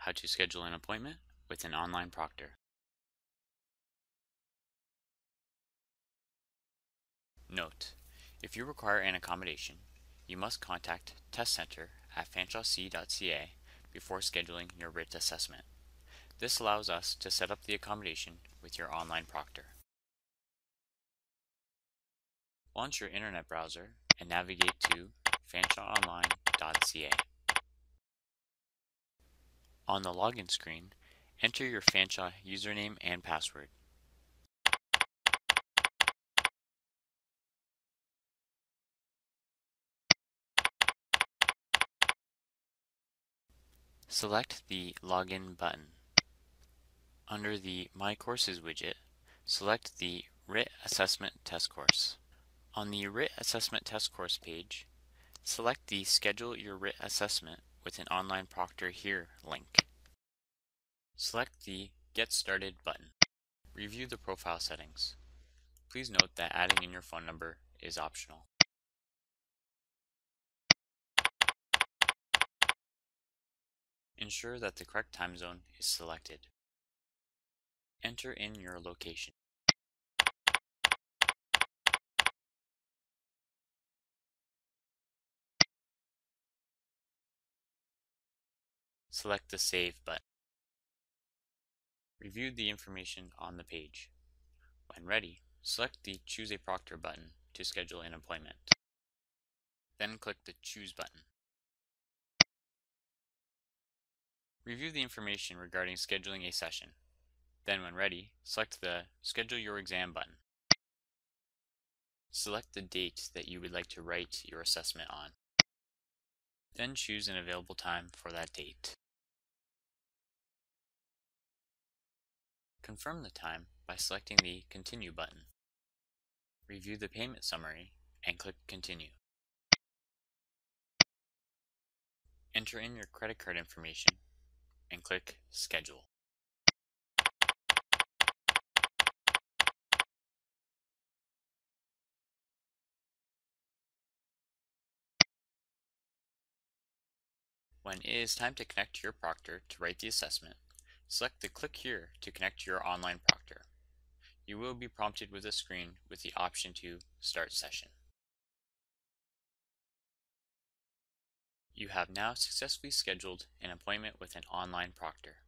How to schedule an appointment with an online proctor. Note: if you require an accommodation, you must contact Test Center at fanshawc.ca before scheduling your RIT assessment. This allows us to set up the accommodation with your online proctor. Launch your internet browser and navigate to fanshawonline.ca. On the login screen, enter your Fanshawe username and password. Select the Login button. Under the My Courses widget, select the RIT Assessment Test Course. On the RIT Assessment Test Course page, select the Schedule Your RIT Assessment with an Online Proctor Here link. Select the Get Started button. Review the profile settings. Please note that adding in your phone number is optional. Ensure that the correct time zone is selected. Enter in your location. Select the Save button. Review the information on the page. When ready, select the Choose a Proctor button to schedule an appointment. Then click the Choose button. Review the information regarding scheduling a session. Then when ready, select the Schedule Your Exam button. Select the date that you would like to write your assessment on. Then choose an available time for that date. Confirm the time by selecting the Continue button. Review the payment summary and click Continue. Enter in your credit card information and click Schedule. When it is time to connect your proctor to write the assessment, select the Click Here to connect to your online proctor. You will be prompted with a screen with the option to Start Session. You have now successfully scheduled an appointment with an online proctor.